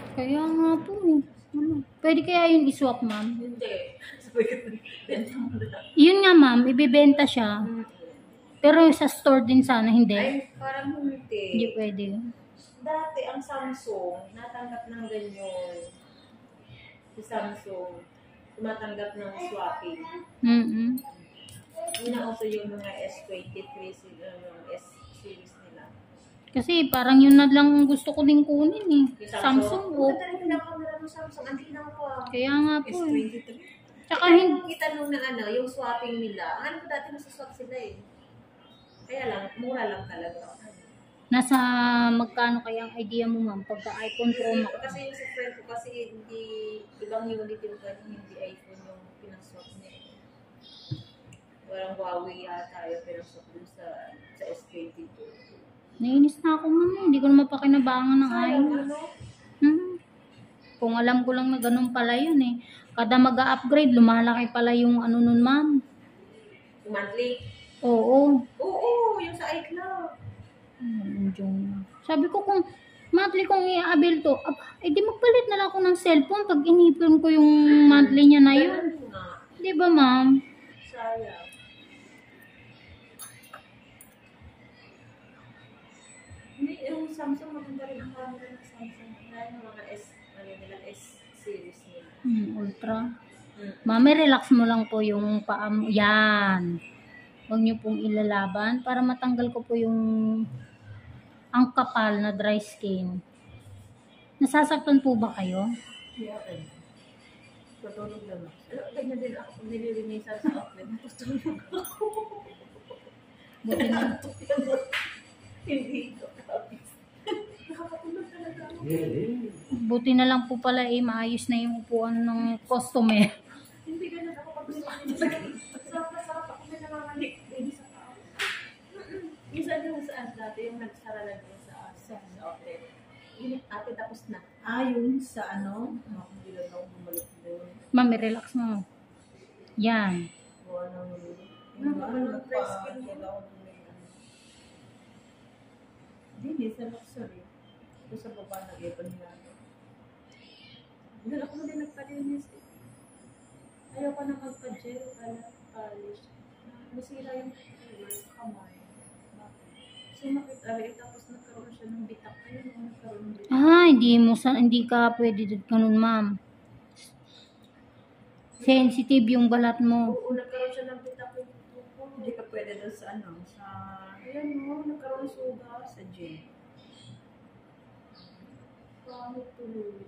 Kaya nga po eh. Pwede kaya yun iswap, ma'am? Hindi. Sabi ko, benta mo na. Yun nga, ma'am. Ibibenta siya. Pero sa store din sana, hindi. Ay, parang hindi. Hindi pwede. Dati, ang Samsung, natanggap ng ganyan. Si Samsung, tumatanggap ng swapping. Yun ang also yung mga S23, yung S-series nila. Kasi parang yun na lang gusto ko din kunin eh. Samsung po. Maganda rin pinakamera ng Samsung. Ang tingnan ko pa. Kaya nga po eh. S23. Tsaka Kita nung na ano, yung swapping nila. Ang ko dati nasa-swap sila eh. Kaya lang, mura lang talaga. nasa magkano kaya ang idea mo, ma'am? Pagka iPhone Pro Max. Kasi yung sa friend ko kasi hindi, ibang unit yung ganyan, hindi iPhone yung pinaswap niya. Walang Huawei yata yung pinaswap dun sa S22. Nainis na ako, ma'am. Hindi ko na mapakinabangan ng iPhone. Kung alam ko lang na ganun pala yun eh. Kada mag-upgrade, lumalaki pala yung ano nun, ma'am. Monthly? Oo. Oo, yung sa iCloud. Sabi ko kung monthly kong i-avail to, di magpalit na lang ako ng cellphone pag inipon ko yung monthly niya na yun. Di ba, ma'am? Sayang. Hindi, yung Samsung, maganda rin ang camera ng Samsung. Kaya yung mga S-series nila. Ultra. Mami, relax mo lang po yung paa mo. Yan. Huwag niyo pong ilalaban para matanggal ko po yung ang kapal na dry skin. Nasasaktan po ba kayo? Yeah, tutulog lang ako. Ganyan din ako kung nililinisan sa outlet. Tutulog ako. Buti na, Hindi ko kapis. Nakakatulog talaga ako. buti na lang po pala maayos na yung upuan ng customer. Hindi ganun ako kapis. Sarap ako na namamalik. Baby sa tao. Minsan yung saan dati, yung nagsara lang yung sa outlet. Ate, tapos na. Yun sa ano? Hindi lang ako bumalik doon. Mami, relax mo. Yan. Hindi, sa luxury. Ito sa baba ng ipon nila. Doon ako na din nagpalinis. Ayaw ko na magpa-gel, polish. Nasira yung kamay. Sumakit tapos nagkaroon siya ng bitak. Ayun, nagkaroon ng bitak. Hindi ka pwede ganun, ma'am. Sensitive yung balat mo. Oo, nagkaroon siya ng bitak. Hindi ka pwede doon sa ano, sa... Ayan mo, nagkaroon suga. Sa gym. Pangit tuloy.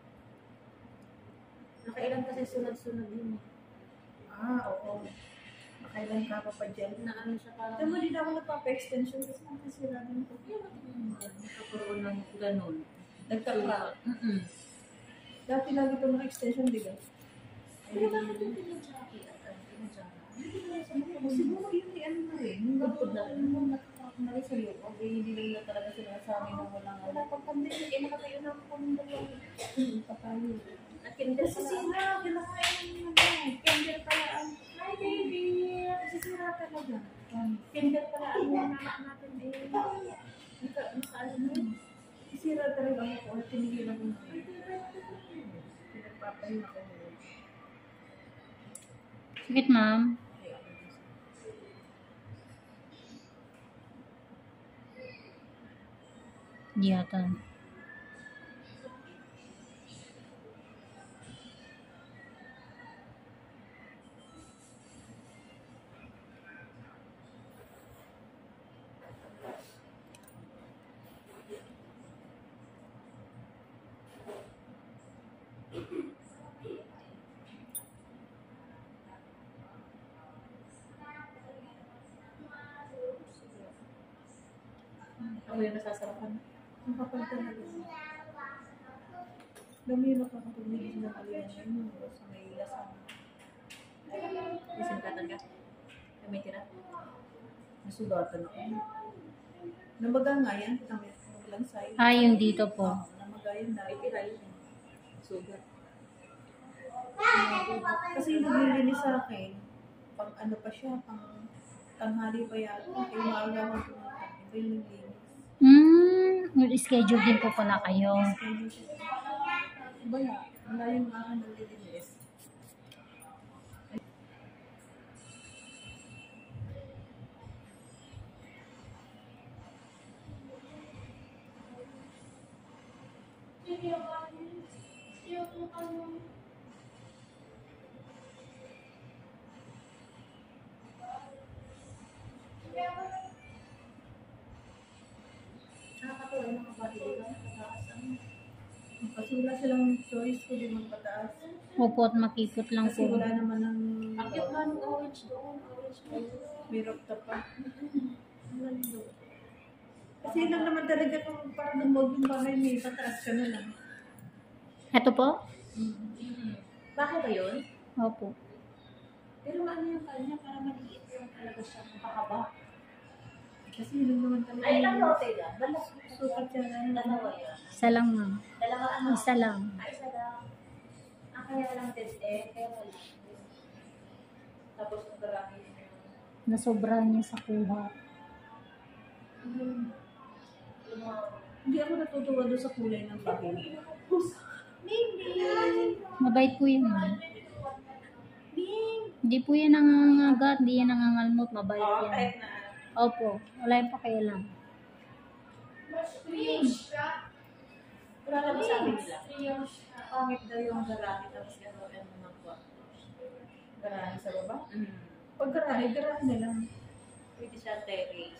Nakailan kasi sunod-sunod yun. Oo. Nakailan ka pa pa-gel? Na ano siya parang... Ito mo din ako nagpapa-extension kasi nakasira din ko. Nagkaroon ng ganun. Nagka-crack. Dati lagi ito ng extension, di ba? Pero bakit yung pinag-jacket? Siguro yun ay ano na rin. Gagpod na rin. Nung nakakaroon na rin sa'yo. Okay, hindi lang na talaga sila sa amin na walang Wala pang pandemic. Nakatayo na ako ng dalawang. patayo. At kinder Kasi pala. sira, kinakain mo na. Kinder pala ang... Hi, baby! Kasi sira talaga. Kinder pala ang nanak natin eh. Nakaano na yun. Sira talaga ako. At tinigilan ko na. Pinagpapahin ako ngayon. Sakit, ma'am. Di yata. Ako yung nasasarapan. Ang kapal talaga. Dami yung nakakapagligid ng aliyan yun. Sa may lasang. Isang katan ka. May tira. Nasugatan ako. Namaga nga yan. Naglansay. Yung dito po. Namaga yan. May tira yun. Sugat. Kasi yung naglilinis sa akin, pang ano pa siya, pang tanghali pa yata. Kaya maaga ko pumunta. Iba yung naglilinis. Schedule din po pala kayo. Schedule siya. Wala. Wala yung mga naglilinis. Nakakatawa yung mga body ba? Nakataas ang Kasi wala silang choice kundi magpataas. Opo, at makipot lang Kasi po. wala naman ang ang cute nga nung orange doon. Orange pa yun. may rooftop pa. Ang lalo. Kasi yun lang naman talaga kung parang lumog yung bahay, may pataas ka na lang. Ito po? Bakit ba yun? Opo. Pero maano yung kanya para maliit yung talaga siya. Napakaba. Kasi yun lang naman talaga. Ay, ilang lote yan? Dalawa. Sukat siya na. Dalawa yan. Isa lang ma'am. Dalawa ano? Isa lang. Ay, isa lang. Kaya lang teste. Kaya wala. Tapos ang garami niya. Nasobra niya sa kuha. Hindi ako natutuwa doon sa kulay ng bahay. Mabait po yan ma'am. Hindi po yan nangangagat, hindi yan nangangalmot. Mabait yan. kahit na. Opo. Wala yung pakialam. Wala na ba sabi nila? Pangit daw yung garami. Tapos ano naman po. Garahe sa baba? Pag garahe na lang. Pwede siya terrace.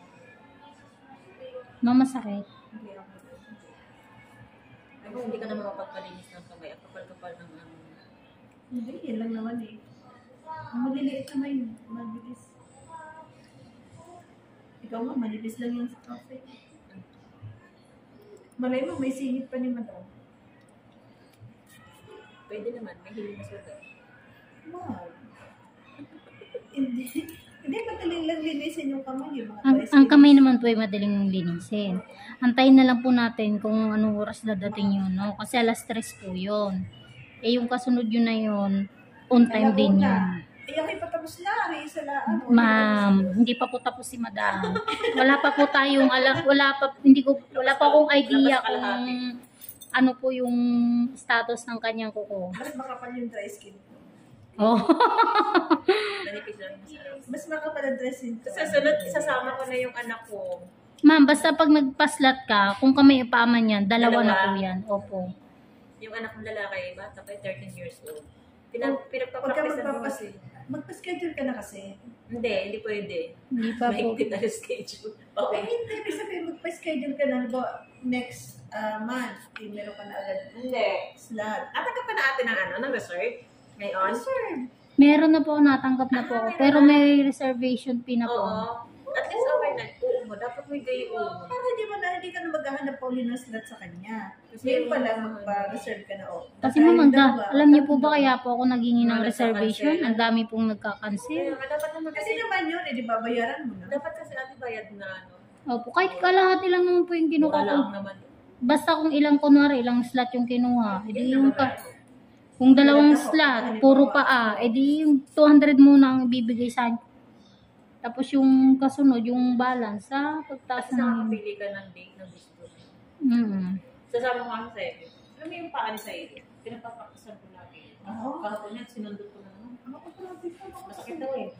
Ma'am, masakit. Hindi ako. Ay, kung hindi ka naman mapagpalinis ng kamay. Ang kapal-kapal ng ano. Hindi, yan lang naman eh. Ang maliliit naman yun. Mabilis. Ikaw nga, malinis lang yung sa cafe. Malay mo, may singit pa ni madam. Pwede naman. May hiling na sugat. Wow. Hindi. Hindi, madaling lang linisin yung kamay. Yung mga Ang kamay naman po ay madaling linisin. Antayin na lang po natin kung anong oras dadating yun, no? Kasi alas 3 po yun. Eh, yung kasunod yun na yun, on time din yun. Eh, yung ipatapos na, isa lang. Ma'am, hindi pa po tapos si madam. Wala pa po tayong alam, wala pa akong idea kung ano po yung status ng kanyang kuko. Mas makapal yung dry skin. Oh. Nanipis lang masarap. Mas makapal ang dry skin. Sa sunod, isasama ko na yung anak ko. Ma'am, basta pag nagpaslat ka, kung kamay ipaman yan, dalawa na po yan. Opo. Yung anak kong lalaki, bata pa 13 years old. Huwag ka Pinagpapractice na kasi. magpa-schedule ka na kasi. Hindi pwede. Hindi pa po. Mahigpit na yung schedule. Eh, Okay. hindi. Ibig sabihin, magpa-schedule ka na. Halimbawa, next month, eh, meron ka na agad Hindi. slot. Atag ka pa na ate ng ano, ng resort? Ngayon? Sir, Meron na po, natanggap na po ako. Pero may reservation fee na po. Oo. At least overnight po mo. Dapat may day mo. para hindi ka na maghahanap pa ulit ng slot sa kanya. Kasi Ngayon pa lang, magpa-reserve ka na. Oh. Kasi Dahil ma'am, dalawa, alam niyo po tatlo. ba kaya po ako naghingi ng Mga reservation? nagkakancel. Ang dami pong Kaya nagkakancel. nga, dapat naman Kasi kasi, naman yun, di babayaran mo na. dapat kasi ate bayad na ano. Opo, kahit kalahati lang naman po yung kinuha Wala ko. lang naman. Basta kung ilang kunwari, ilang slot yung kinuha. Edi yung kung dalawang slot, puro paa, edi yung 200 muna ang ibibigay sa akin. Tapos yung kasunod, yung balance sa pagtaas Tapos ng... nakakapili ka ng date na gusto mo. Sasama ko kami sa iyo. Alam mo yung paan sa iyo? Pinapapakasan ko lagi. Oo. Kahapon yan, sinundot ko na naman. Ako pala, Masakit daw eh.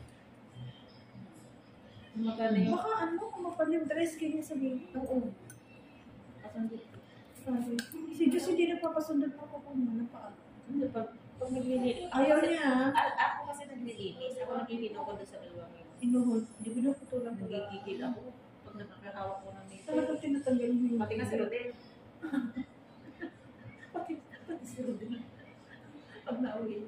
Magkano yung Baka ano, kumapal yung dress kanya sa baby. Oo. kasundot ko? Si Diyos hindi nagpapasundot pa ko kung ano pa. Hindi, pag naglilinis. Ayaw niya. Ako kasi naglilinis. Ako naglilinis ko doon sa dalawang yun. Inuhod. Di ko naputulan ko. Nagigigil ako. Pag nakakahawak ko ng dito. Talagang tinatanggal mo yung... Pati nga si Rodel. Pati si Rodel. Pag nauwi.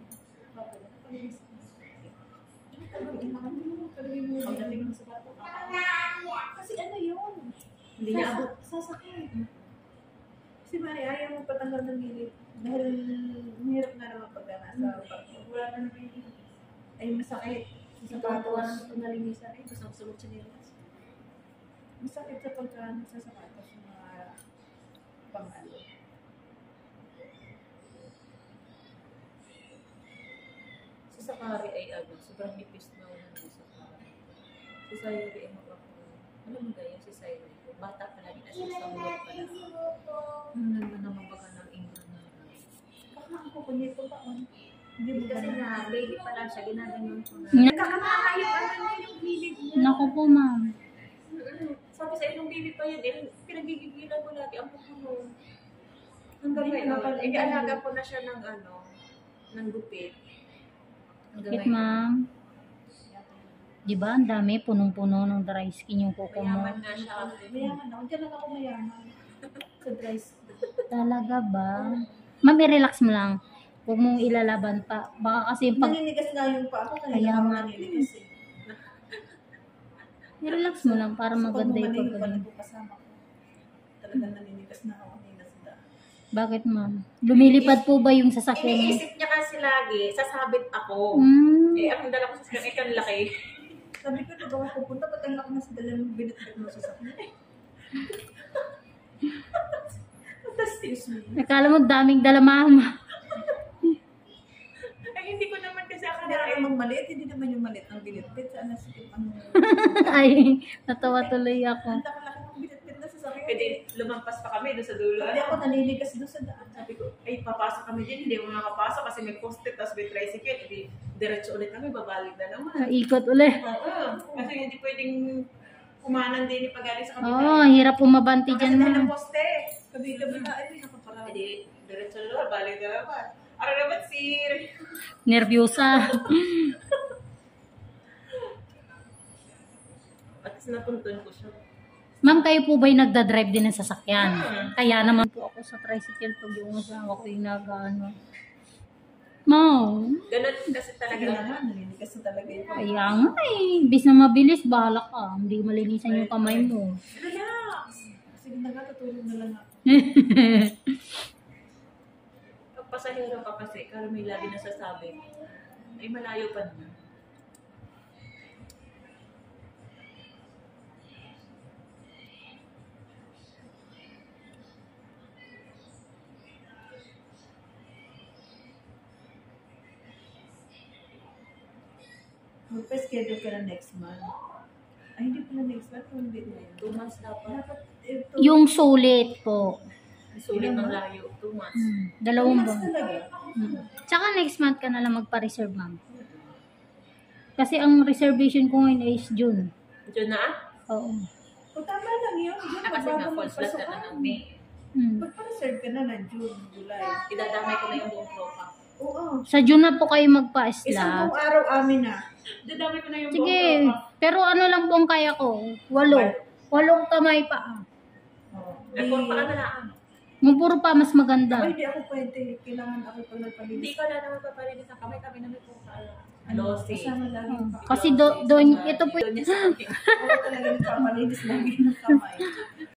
Pagdating ng sapato. Kasi ano yun? Hindi niya abot. Sasakay. Si Mari, ayaw mo patanggal ng gilid. Dahil mahirap na naman pag nasa pag wala na ng gilid. Ay masakit. Sa patuwa ng pinalinisan. Ay, gusto ko siya nilas. Masakit sa pagka sa sapatos yung mga pang-ano. Si Sakari ay ano, sobrang nipis na wala na sa Sakari. Si Sayuri ay makakuha. Alam mo ganyan si Sayuri. Bata pa lang na siya sa mulot pa lang. Nung naman baga ng ingro na nito pa. Hindi mo Kasi ganun. nga, baby pa lang siya, ginaganon ko na. Nagkakataka yung yung gilid niya. Naku po, ma'am. Sabi sa nung baby pa yun, pinagigigilan ko lagi ang pupuno. Hanggang Hindi ngayon, na pala- alaga ko na siya ng gupit. Hanggang Bakit, ma'am? Di ba, ang dami, punong-puno ng dry skin yung kuko mo. Mayaman nga siya. Mayaman ako. Diyan lang ako mayaman. Sa dry skin. Talaga ba? Ma'am, i-relax mo lang. Huwag mong ilalaban pa. Baka kasi pag Naninigas nga yung pa ako. Kaya Kaya ako nga. naninigas eh. i-relax mo lang para maganda yung pag pagkain. ko kasama ko. Talagang naninigas na ako kanina sa daan. Bakit, ma'am? Lumilipad po ba yung sasakyan mo? Iniisip niya kasi lagi, sasabit ako. Eh, ang dala ko sa sasakyan, ikan laki. Sabi ko, nag ako pupunta, ba't ang laki na sa dalang binitbit mo sa sakyan? Excuse me. Akala mo daming dala, ma'am. Ay, hindi ko naman kasi Hindi akalain. namang maliit, hindi naman yung maliit ang binitbit. Saan nasikip ang... Ay, natawa tuloy ako. Ang laki-laki ng binitbit na sa sakyan. Pwede lumampas pa kami doon sa dulo. Hindi ako naninigas doon sa daan. Sabi ko, ay, papasok kami din. Hindi ako makapasok kasi may post-it, tapos may tricycle. Hindi, diretso ulit kami, babalik na naman. Ikot ulit. Oo, kasi hindi pwedeng kumanan din pagaling sa Oo, kabila. hirap pumabanti Kasi dyan, dahil ma'am. ng poste. Gabi-gabi na, ay, nakaparada. Hindi, diretso na naman, balik na naman. Ano naman sir? Nervyosa. At least natuntun ko siya. Ma'am, kayo po ba'y nagdadrive din ng sasakyan? Kaya naman po ako sa tricycle pag yung asawa ko yung nag-ano. Ma'am, Ganun kasi talaga. Sige na nga, naninigas na talaga yung kaya nga eh. Imbis na mabilis, bahala ka. Hindi malinisan yung kamay mo. Relax. Sige na nga, tutulog na lang ako. Pag pasahero ka kasi, kaya may lagi nasasabi. Ay, malayo pa naman. Magpa-schedule ka na next month. Ay, hindi pala next month. Hindi na yun. 2 months dapat. Dapat ito. Yung sulit po. Sulit ng layo. 2 months. Dalawang mas buwan. talaga. Tsaka next month ka na lang magpa-reserve, ma'am. Kasi ang reservation ko ngayon is June. Diyan na? Oo. O tama lang yun. June, Kasi nga, bago full slot magpasok na ka. ng May. Magpa-reserve ka na ng June, July. Idadamay ko na yung buong tropa. Oo. Sa June na po kayo Isang magpa-slot. buong araw amin na. Idadamay ko na yung Sige. buong tropa. Pero ano lang po ang kaya ko? 8. 8 kamay pa. Oo. Eh, kung pa na lang. Yung puro pa mas maganda. Ay, hindi ako pwede. Kailangan ako pag Hindi nagpalinis. ko na naman papalinis ang kamay. Kami na may po Losi. Kasama lagi. Kasi doon, ito po Doon niya sa akin. Ako talaga nagpapalinis lagi ng kamay.